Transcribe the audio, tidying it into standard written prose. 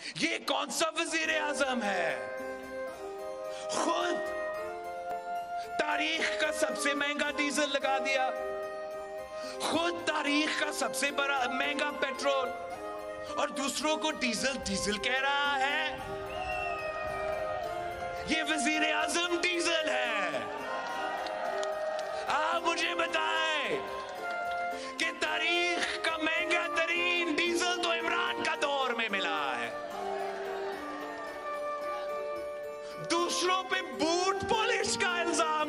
ये कौन सा वजीर आजम है, खुद तारीख का सबसे महंगा डीजल लगा दिया, खुद तारीख का सबसे बड़ा महंगा पेट्रोल, और दूसरों को डीजल डीजल कह रहा है। ये वजीर आजम डीजल है। आप मुझे बताएं कि तारीख का महंगा तरीन डीजल तो इमरान का दौर में मिला है। दूसरों पे बूट पॉलिश का इल्जाम